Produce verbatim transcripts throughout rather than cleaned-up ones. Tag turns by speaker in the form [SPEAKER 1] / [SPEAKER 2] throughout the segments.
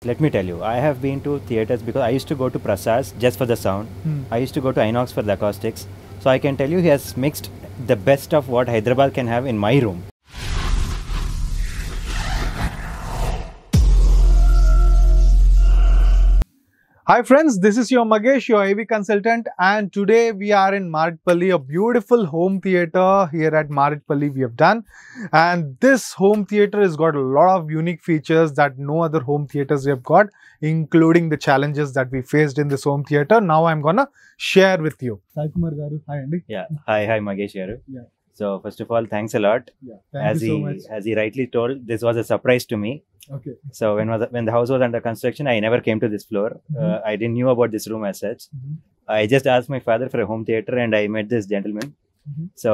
[SPEAKER 1] Let me tell you, I have been to theatres because I used to go to Prasaz just for the sound.
[SPEAKER 2] Hmm.
[SPEAKER 1] I used to go to Inox for the acoustics. So I can tell you he has mixed the best of what Hyderabad can have in my room.
[SPEAKER 2] Hi friends, this is your Magesh, your A V consultant, and today we are in Maridpalli, a beautiful home theatre here at Maridpalli we have done. And this home theatre has got a lot of unique features that no other home theatres we have got, including the challenges that we faced in this home theatre. Now I'm gonna share with you. Sai Kumar garu, hi Andy.
[SPEAKER 1] Yeah. Hi, hi Magesh here.
[SPEAKER 2] Yeah.
[SPEAKER 1] So first of all, thanks a lot.
[SPEAKER 2] Yeah, thank
[SPEAKER 1] as
[SPEAKER 2] you so
[SPEAKER 1] he
[SPEAKER 2] much.
[SPEAKER 1] as he rightly told, this was a surprise to me.
[SPEAKER 2] Okay.
[SPEAKER 1] So when was when the house was under construction, I never came to this floor.
[SPEAKER 2] Mhm.
[SPEAKER 1] Uh, I didn't knew about this room as such.
[SPEAKER 2] Mhm.
[SPEAKER 1] I just asked my father for a home theatre, and I met this gentleman.
[SPEAKER 2] Mhm.
[SPEAKER 1] So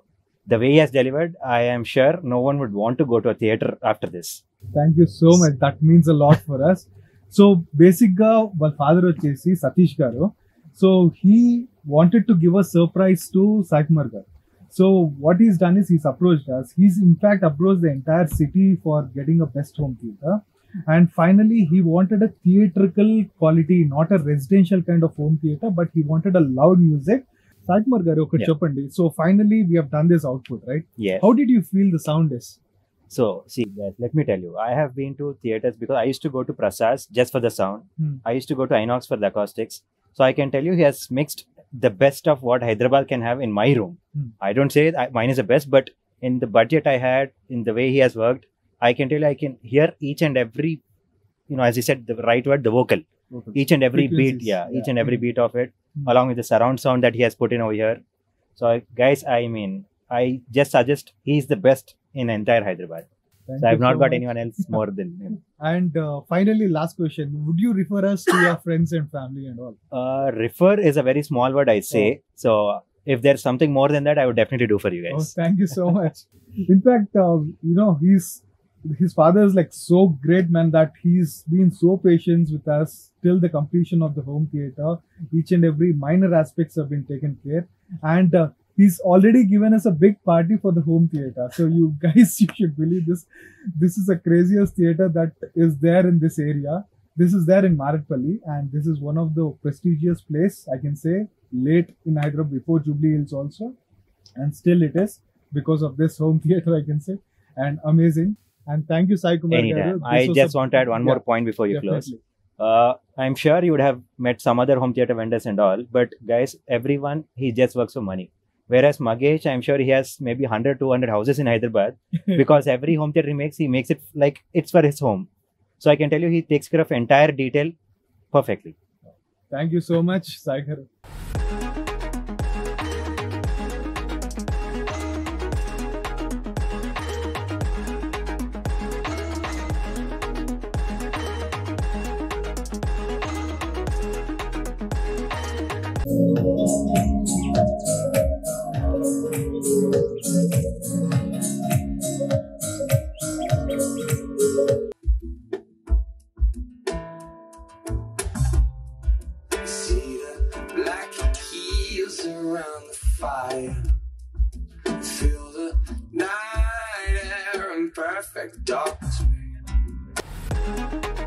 [SPEAKER 1] the way he has delivered, I am sure no one would want to go to a theatre after this.
[SPEAKER 2] Thank you so much. That means a lot for us. So basically, my father వచ్చేసి Satish garu. So he wanted to give a surprise to Sai Kumar garu. So what he's done is he's approached us. He's in fact approached the entire city for getting a best home theatre. And finally, he wanted a theatrical quality, not a residential kind of home theatre, but he wanted a loud music. Sai Kumar garu, okati
[SPEAKER 1] Yeah.
[SPEAKER 2] cheppandi. So finally, we have done this output, right?
[SPEAKER 1] Yes.
[SPEAKER 2] How did you feel the sound is?
[SPEAKER 1] So, see, guys, let me tell you, I have been to theatres because I used to go to Prasaz just for the sound.
[SPEAKER 2] Hmm.
[SPEAKER 1] I used to go to Inox for the acoustics. So, I can tell you, he has mixed the best of what Hyderabad can have in my room.
[SPEAKER 2] Hmm.
[SPEAKER 1] I don't say I, mine is the best, but in the budget I had, in the way he has worked, I can tell you, I can hear each and every, you know, as he said, the right word, the vocal,
[SPEAKER 2] Okay.
[SPEAKER 1] each and every beat,
[SPEAKER 2] Frequencies,
[SPEAKER 1] yeah, each
[SPEAKER 2] yeah.
[SPEAKER 1] and every
[SPEAKER 2] Hmm.
[SPEAKER 1] beat of it,
[SPEAKER 2] Hmm.
[SPEAKER 1] along with the surround sound that he has put in over here. So, I, guys, I mean, I just suggest he's the best in entire Hyderabad.
[SPEAKER 2] Thank
[SPEAKER 1] So I've
[SPEAKER 2] you
[SPEAKER 1] not
[SPEAKER 2] so
[SPEAKER 1] got
[SPEAKER 2] much.
[SPEAKER 1] anyone else more than him.
[SPEAKER 2] And uh, finally, last question. Would you refer us to your friends and family and all?
[SPEAKER 1] Uh, refer is a very small word, I say. So if there's something more than that, I would definitely do for you
[SPEAKER 2] Oh,
[SPEAKER 1] guys.
[SPEAKER 2] thank you so much. In fact, uh, you know, he's his father is like so great, man, that he's been so patient with us till the completion of the home theatre. Each and every minor aspects have been taken care, and uh, he's already given us a big party for the home theatre. So you guys, you should believe this. This is the craziest theatre that is there in this area. This is there in Maridpalli, and this is one of the prestigious place, I can say, late in Hyderabad, before Jubilee Hills also, and still it is because of this home theatre, I can say, and amazing. And thank you, Sai Kumar garu.
[SPEAKER 1] Anytime.
[SPEAKER 2] This
[SPEAKER 1] I
[SPEAKER 2] was
[SPEAKER 1] just
[SPEAKER 2] a-
[SPEAKER 1] want to add one more
[SPEAKER 2] yeah,
[SPEAKER 1] point before you
[SPEAKER 2] definitely.
[SPEAKER 1] close. Uh, I'm sure you would have met some other home theatre vendors and all, but guys, everyone, he just works for money. Whereas Magesh, I'm sure he has maybe one hundred, two hundred houses in Hyderabad because every home theatre he makes, he makes it like it's for his home. So I can tell you, he takes care of entire detail perfectly.
[SPEAKER 2] Thank you so much, Sai garu.
[SPEAKER 3] See the black heels around the fire. Feel the night air in perfect darkness.